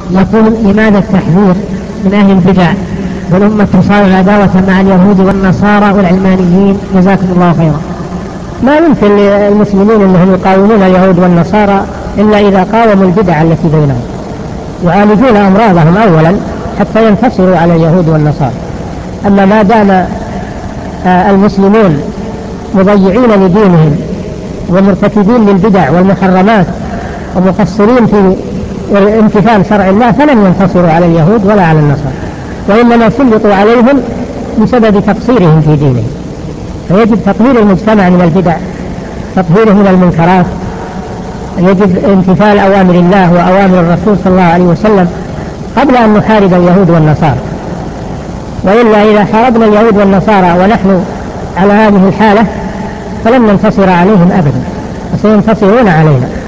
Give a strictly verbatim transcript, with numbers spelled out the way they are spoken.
يقول لماذا التحذير من أهل البدع والأمة تصارع عداوة مع اليهود والنصارى والعلمانيين؟ جزاكم الله خيرا. ما يمكن للمسلمين أنهم يقاومون اليهود والنصارى إلا إذا قاوموا البدع التي بينهم، يعالجون أمراضهم أولا حتى ينتصروا على اليهود والنصارى. أما ما دام المسلمون مضيعين لدينهم ومرتكبين للبدع والمحرمات ومقصرين في امتثال شرع الله فلن ينتصروا على اليهود ولا على النصارى، وإنما سلطوا عليهم بسبب تقصيرهم في دينهم. فيجب تطهير المجتمع من البدع، تطهيره من المنكرات، يجب امتثال أوامر الله وأوامر الرسول صلى الله عليه وسلم قبل أن نحارب اليهود والنصارى. وإلا إذا حاربنا اليهود والنصارى ونحن على هذه الحالة فلن ننتصر عليهم أبدا، وسينتصرون علينا.